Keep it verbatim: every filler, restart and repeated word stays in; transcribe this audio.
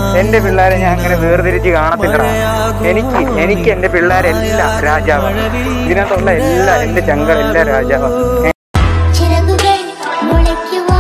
എന്റെ പിള്ളേരെ ഞാൻ അങ്ങനെ വേർതിരിച്ച് കാണത്തില്ലടാ. എനിക്ക് എനിക്ക് എന്റെ പിള്ളേരെല്ലാം രാജാവാണ്. ഇതിനകത്തുള്ള എല്ലാ എന്റെ ചങ്കൾ എല്ലാം രാജാവാണ്.